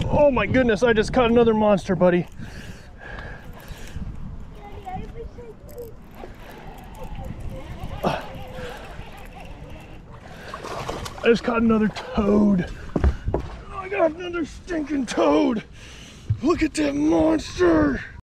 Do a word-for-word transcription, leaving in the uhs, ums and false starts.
Oh my goodness, I just caught another monster, buddy. I just caught another toad. Oh, I got another stinking toad. Look at that monster.